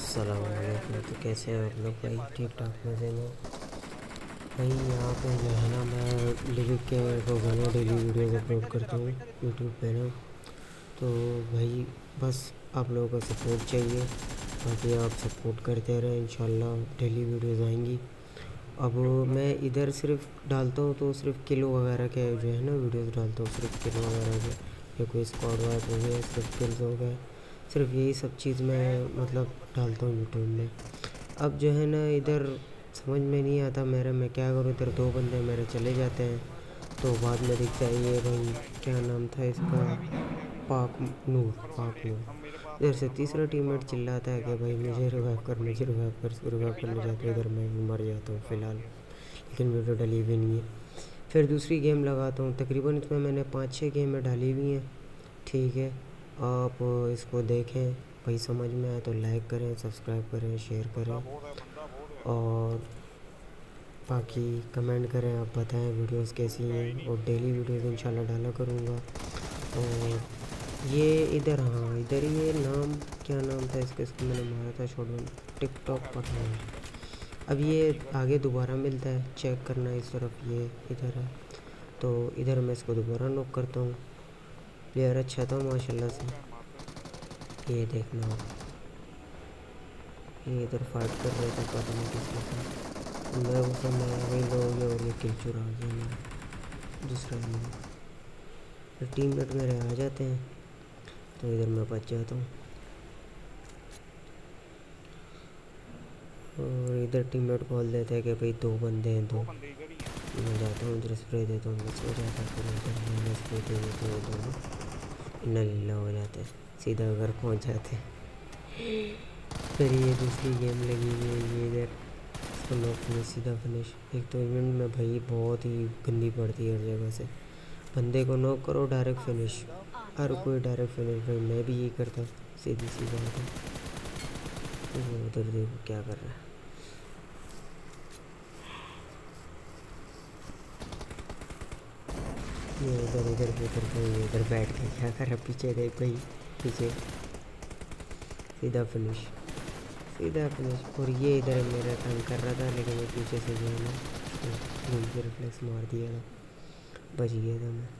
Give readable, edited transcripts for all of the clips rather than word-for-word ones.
अस्सलाम वालेकुम। तो कैसे हैं आप लोग भाई? ठीक ठाक मज़े में भाई। यहाँ पे जो है ना, मैं लिविक के रोज़ाना डेली वीडियोस अपलोड करता हूँ यूट्यूब पे ना। तो भाई बस आप लोगों का सपोर्ट चाहिए, बाकी आप सपोर्ट करते रहें, इंशाल्लाह डेली वीडियोस आएंगी। अब मैं इधर सिर्फ डालता हूँ तो सिर्फ किलो वगैरह के जो है ना वीडियोस डालता हूँ, सिर्फ किलो वगैरह के, या कोई स्क्वाड वाइप हो गया, सिर्फ किल्स हो गए, सिर्फ यही सब चीज़ मैं मतलब डालता हूँ यूट्यूब में। अब जो है ना, इधर समझ में नहीं आता मेरे, मैं क्या करूँ। इधर दो बंदे मेरे चले जाते हैं तो बाद में दिखता है ये भाई, क्या नाम था इसका, पाक नूर। इधर से तीसरा टीममेट चिल्लाता है कि भाई मुझे रिवाइव कर, मुझे रिवाइव कर। रिवाइव करने जाता हूँ, इधर मैं भी मर जाता हूँ फ़िलहाल, लेकिन वीडियो डली भी नहीं है। फिर दूसरी गेम लगाता हूँ, तकरीबन इसमें मैंने 5-6 गेमें डाली हुई हैं। ठीक है, आप इसको देखें भाई, समझ में आए तो लाइक करें, सब्सक्राइब करें, शेयर करें, और बाकी कमेंट करें, आप बताएं वीडियोस कैसी हैं। और डेली वीडियोस इंशाल्लाह डाला करूँगा। और ये इधर, हाँ इधर, ये नाम क्या नाम था इसका, इसको मैंने मारा था शॉटगन, टिकटॉक पर। अब ये आगे दोबारा मिलता है, चेक करना इस तरफ, ये इधर है। तो इधर मैं इसको दोबारा नॉक करता हूँ। प्लेयर अच्छा था माशाल्लाह से। ये देखना आप, ये इधर फाइट कर रहे थे, पता नहीं किसके साथ। मैं वो समय वही लोग, और ये किल चुरा गया मेरा दूसरा बंदा। फिर टीममेट मेरे आ जाते हैं तो इधर मैं बच जाता हूँ, और इधर टीममेट बोल देते हैं कि भाई दो बंदे हैं, दो। मैं जाता हूँ इधर स्प्रे देता हूँ, बस हो जाता है। फिर इधर मैंने स्प्रे दे देता हूँ, दोनों इन्ना लीला हो जाते हैं, सीधा घर पहुँच जाते हैं। फिर ये दूसरी गेम लगी हुई है, ये इधर इसको नॉक फिनिश, सीधा फिनिश। एक तो इवेंट में भाई बहुत ही गंदी पड़ती है हर जगह से, बंदे को नॉक करो डायरेक्ट फिनिश, हर कोई डायरेक्ट फिनिश। भाई मैं भी यही करता, सीधी सी बात है। वो उधर देखो क्या कर रहा है, ये इधर इधर इधर भाई, इधर बैठ के क्या कर रहा है, पीछे देख भाई, पीछे, सीधा फिनिश, सीधा फिनिश। और ये इधर मेरा तंग कर रहा था, लेकिन ये पीछे से जो है ना, घूम के रिफ्लेक्स मार दिया था, बच गया था मैं।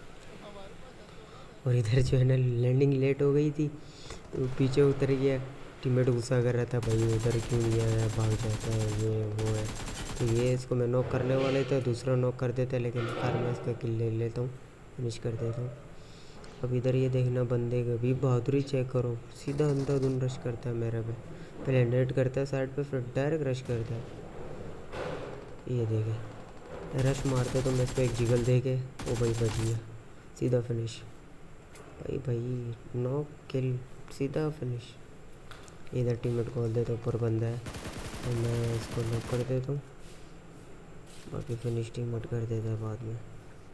और इधर जो है ना, लैंडिंग लेट हो गई थी तो पीछे उतर गया। टीममेट गुस्सा कर रहा था, भाई उधर क्यों नहीं आया, भाग जाता है, ये वो है। तो ये इसको मैं नॉक करने वाले थे, दूसरा नॉक कर देता, लेकिन फिर मैं इसका किल ले लेता हूँ, फिनिश कर देता हूँ। अब इधर ये देखना, बंदे का भी बहादुरी चेक करो, सीधा अंधाधुंध रश करता है मेरे पे, पहले नेट करता है साइड पे, फिर डायरेक्ट रश करता है। ये देखे रश मारते तो मैं इसको एक जिगल दे के, ओ भाई बच गया, सीधा फिनिश। भाई भाई नॉक किल, सीधा फिनिश। इधर टीममेट खोल देता, ऊपर बंदा है तो मैं इसको नॉक कर देता हूँ, बाकी फिनिश टीममेट कर देता है बाद में।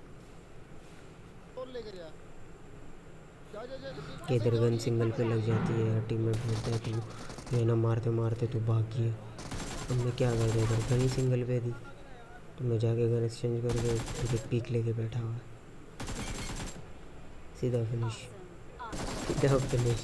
इधर गन सिंगल पे लग जाती है, टीममेट बोलता है तू ये ना मारते मारते तू भाग गया। अब मैं क्या कर देता, गन ही सिंगल पे थी, तो मैं जाके गन एक्सचेंज करके तुझे पीक लेके बैठा हुआ, सीधा फिनिश, सीधा फिनिश।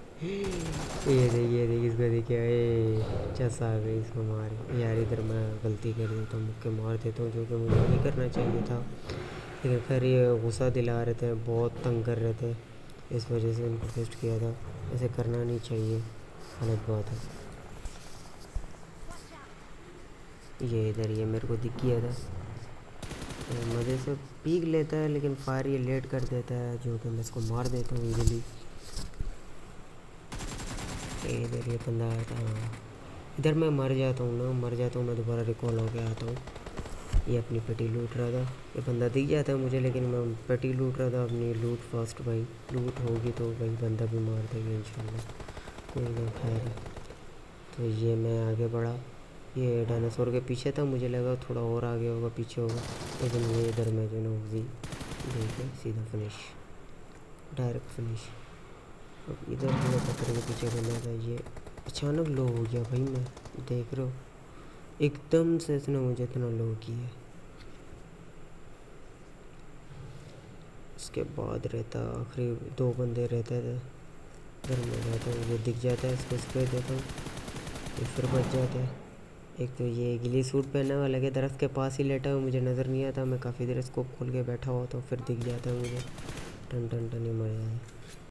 ये देख इसको, देखिए ए चस आ गई, इसको मार यार। इधर मैं गलती कर देता हूँ, मुक्के मार देता हूँ, जो कि मुझे नहीं करना चाहिए था, लेकिन खैर ये गुस्सा दिला रहे थे, बहुत तंग कर रहे थे, इस वजह से इनको टेस्ट किया था। ऐसे करना नहीं चाहिए, गलत बात है। ये इधर ये मेरे को दिख गया था, तो मज़े से पीक लेता है, लेकिन फायर ये लेट कर देता है, जो कि मैं इसको मार देता हूँ इजीली। इधर ये बंदा आया था, हाँ इधर मैं मर जाता हूँ ना, मर जाता हूँ मैं, दोबारा रिकॉल होके आता हूँ। ये अपनी पेटी लूट रहा था, ये बंदा दिख जाता है मुझे, लेकिन मैं पेटी लूट रहा था अपनी। लूट फास्ट भाई, लूट होगी तो भाई बंदा भी मार देगा इंशाल्लाह, कोई ना खैर। तो ये मैं आगे बढ़ा, ये डायनासोर के पीछे था, मुझे लगा थोड़ा और आगे होगा, पीछे होगा, लेकिन ये इधर मैं जो ना भी देखे, सीधा फिनिश, डायरेक्ट फिनिश। अब इधर जो पत्थर के पीछे बना था, ये अचानक लो हो गया भाई, मैं देख रहा हूँ एकदम से इसने मुझे इतना लो किया। इसके बाद रहता आखिरी दो बंदे रहते थे, इधर मैं जाता हूँ, ये दिख जाता है, इसको स्प्रे देता हूँ, ये फिर बच जाते हैं। एक तो ये गिली सूट पहना हुआ लगे दरख्त के पास ही लेटा हुआ, मुझे नज़र नहीं आता, मैं काफ़ी देर स्कोप खोल के बैठा हुआ तो फिर दिख जाता है मुझे। टन टन टन ही मर जाए।